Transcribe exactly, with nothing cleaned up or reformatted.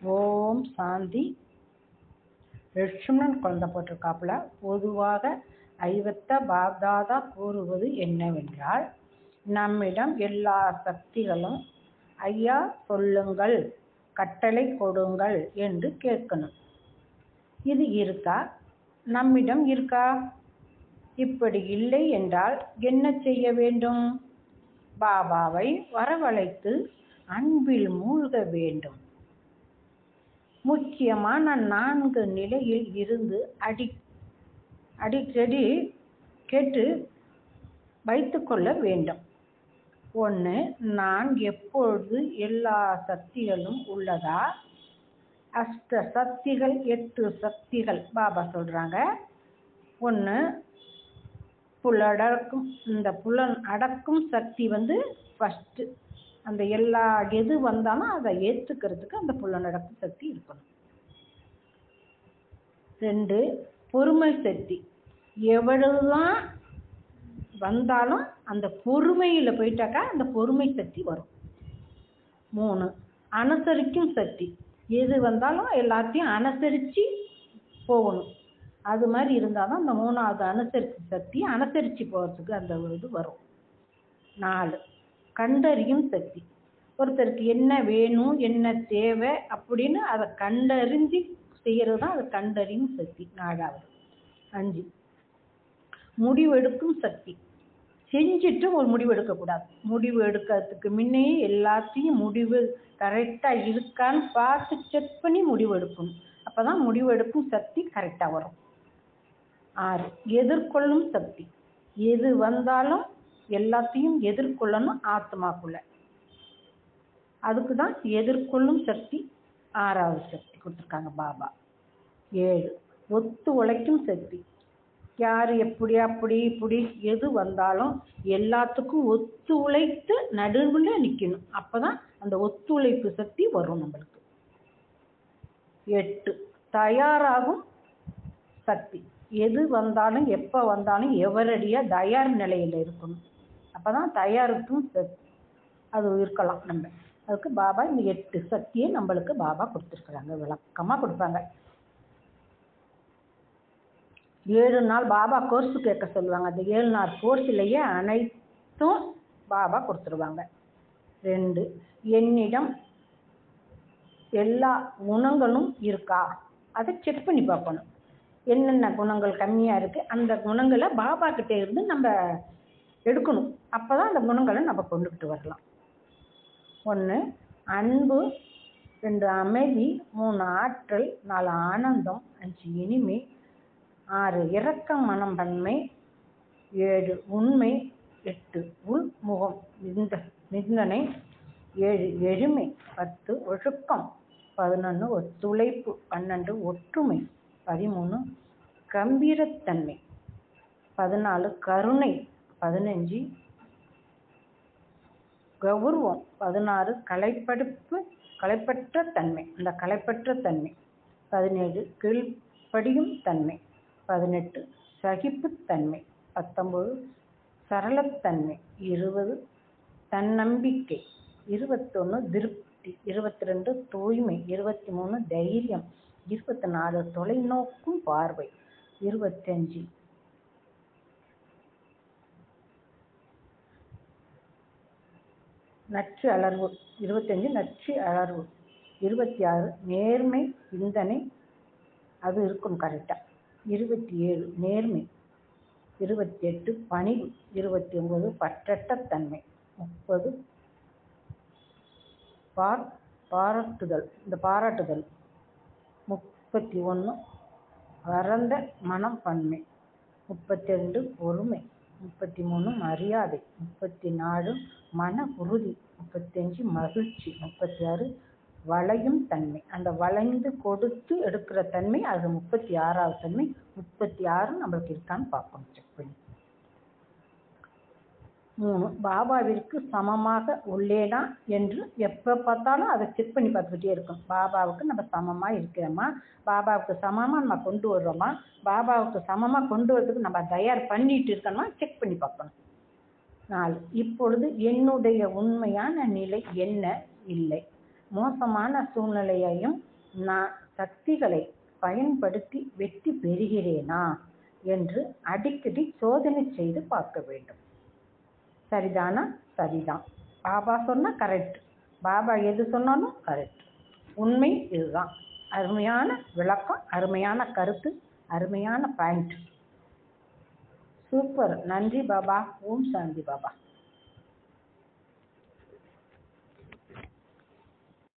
ஓம் சாந்தி. லட்சுமணன் குழந்தை போட்டிருக்காப்புல. பொதுவாக ஐவத்த பாப்தாதா கூறுவது என்னவென்றால், நம்மிடம் எல்லா சக்திகளும் ஐயா சொல்லுங்கள், கட்டளை கொடுங்கள் என்று கேட்கணும். இது இருக்கா? நம்மிடம் இருக்கா? இப்படி இல்லை என்றால் என்ன செய்ய வேண்டும்? பாபாவை வரவழைத்து அன்பில் மூழ்க வேண்டும். முக்கியமான நான்கு நிலையில் இருந்து அடி அடிக்கடி கேட்டு வைத்து கொள்ள வேண்டும். ஒன்று, நான் எப்பொழுது எல்லா சக்திகளும் உள்ளதா? அஷ்ட சக்திகள், எட்டு சக்திகள் பாபா சொல்றாங்க. ஒன்று, புலடக்கும் இந்த புலன் அடக்கும் சக்தி வந்து ஃபஸ்ட்டு. அந்த எல்லா எது வந்தாலும் அதை ஏற்றுக்கிறதுக்கு அந்த புலனடக்கும் சக்தி இருக்கணும். ரெண்டு, பொறுமை சக்தி. எவ்வளவுதான் வந்தாலும் அந்த பொறுமையில் போயிட்டாக்கா அந்த பொறுமை சக்தி வரும். மூணு, அனுசரிக்கும் சக்தி. எது வந்தாலும் எல்லாத்தையும் அனுசரித்து போகணும். அது மாதிரி இருந்தால் தான் அந்த மூணாவது அனுசரிப்பு சக்தி அனுசரித்து போகிறதுக்கு அந்த இது வரும். நாலு, கண்டறியும் சக்தி. ஒருத்தருக்கு என்ன வேணும், என்ன தேவை அப்படின்னு அதை கண்டறிஞ்சு செய்கிறது தான் அது கண்டறியும் சக்தி. நாலாவது. அஞ்சு, முடிவெடுக்கும் சக்தி. செஞ்சுட்டு ஒரு முடிவு எடுக்கக்கூடாது. முடிவு எடுக்கிறதுக்கு முன்னையே எல்லாத்தையும் முடிவு கரெக்டாக இருக்கான்னு பார்த்து செக் பண்ணி முடிவு எடுக்கணும். அப்போ தான் முடிவு எடுக்கும் சக்தி கரெக்டாக வரும். ஆறு, எதிர்கொள்ளும் சக்தி. எது வந்தாலும் எல்லாத்தையும் எதிர்கொள்ளணும் ஆத்மாக்குள்ள. அதுக்கு தான் எதிர்கொள்ளும் சக்தி ஆறாவது சக்தி கொடுத்துருக்காங்க பாபா. ஏழு, ஒத்து உழைக்கும் சக்தி. யார் எப்படி அப்படி இப்படி எது வந்தாலும் எல்லாத்துக்கும் ஒத்து உழைத்து நடுவில் நிற்கணும். அப்போ தான் அந்த ஒத்துழைப்பு சக்தி வரும் நம்மளுக்கு. எட்டு, தயாராகும் சக்தி. எது வந்தாலும் எப்போ வந்தாலும் எவரடியாக தயார் நிலையில் இருக்கணும். அப்போ தான் தயாரிக்கும் சக்தி அது இருக்கலாம். நம்ம அதுக்கு பாபா இந்த எட்டு சக்தியை நம்மளுக்கு பாபா கொடுத்துருக்குறாங்க. விளக்கமாக கொடுப்பாங்க. ஏழு நாள் பாபா கோர்ஸு கேட்க சொல்லுவாங்க. அந்த ஏழு நாள் கோர்ஸ்லேயே அனைத்தும் பாபா கொடுத்துருவாங்க. ரெண்டு, என்னிடம் எல்லா குணங்களும் இருக்கா அதை செக் பண்ணி பார்க்கணும். என்னென்ன குணங்கள் கம்மியாக இருக்குது அந்த குணங்களை பாபா கிட்டே இருந்து நம்ம எடுக்கணும். அப்போ தான் அந்த குணங்களை நம்ம கொண்டுக்கிட்டு வரலாம். ஒன்று, அன்பு. ரெண்டு, அமைதி. மூணு, ஆற்றல். நாலு, ஆனந்தம். அஞ்சு, இனிமை. ஆறு, இரக்கம் மனப்பன்மை. ஏழு, உண்மை. எட்டு, உள்முகம் இந்த நிந்தனை. ஏழு, எளிமை. பத்து, ஒழுக்கம். பதினொன்று, ஒத்துழைப்பு. பன்னெண்டு, ஒற்றுமை. பதிமூணு, கம்பீரத்தன்மை. பதினாலு, கருணை. பதினஞ்சு, கௌரவம். பதினாறு, கலைப்படுப்பு கலைப்பற்ற தன்மை அந்த கலைப்பற்ற தன்மை. பதினேழு, கீழ்ப்படியும் தன்மை. பதினெட்டு, சகிப்புத்தன்மை. பத்தொம்பது, சரளத்தன்மை. இருபது, தன்னம்பிக்கை. இருபத்தொன்று, திருப்தி. இருபத்தி ரெண்டு, தூய்மை. இருபத்தி மூணு, தைரியம். இருபத்தி நாலு, தொலைநோக்கும் பார்வை. இருபத்தஞ்சு, நச்சு அலர்வு. இருபத்தஞ்சு, நச்சு அலர்வு. இருபத்தி ஆறு, நேர்மை சிந்தனை அது இருக்கும் கரெக்டாக. இருபத்தி ஏழு, நேர்மை. இருபத்தி எட்டு, பணிவு. இருபத்தி ஒன்பது, பற்றற்ற தன்மை. முப்பது, பார் பாராட்டுதல் இந்த பாராட்டுதல். முப்பத்தி ஒன்று, பரந்த மனம் பன்மை. முப்பத்தி ரெண்டு, பொறுமை. முப்பத்தி மூணு, மரியாதை. முப்பத்தி நாலு, மன உறுதி. முப்பத்தஞ்சு, மகிழ்ச்சி. முப்பத்தி ஆறு, வளையும் தன்மை அந்த வளைந்து கொடுத்து எடுக்கிற தன்மை அது முப்பத்தி ஆறாவது தன்மை. முப்பத்தி ஆறு நம்மளுக்கு இருக்கான்னு பார்க்கணும் செக் பண்ணி. மூணு, பாபாவிற்கு சமமாக உள்ளேனா என்று எப்போ பார்த்தாலும் அதை செக் பண்ணி பார்த்துக்கிட்டே இருக்கும். பாபாவுக்கு நம்ம சமமாக இருக்கிறோமா, பாபாவுக்கு சமமாக நம்ம கொண்டு வர்றோமா, பாபாவுக்கு சமமாக கொண்டு வரதுக்கு நம்ம தயார் பண்ணிட்டு இருக்கணுமா செக் பண்ணி பார்க்கணும். நாலு, இப்பொழுது என்னுடைய உண்மையான நிலை என்ன இல்லை. மோசமான சூழ்நிலையையும் நான் சக்திகளை பயன்படுத்தி வெற்றி பெறுகிறேனா என்று அடிக்கடி சோதனை செய்து பார்க்க வேண்டும். சரிதானா? சரிதான். பாபா சொன்னா கரெக்ட், பாபா எது சொன்னாலும் கரெக்ட். உண்மை இதுதான். அருமையான விளக்கம், அருமையான கருத்து, அருமையான பாயிண்ட். சூப்பர். நன்றி பாபா. ஓம் சாந்தி பாபா.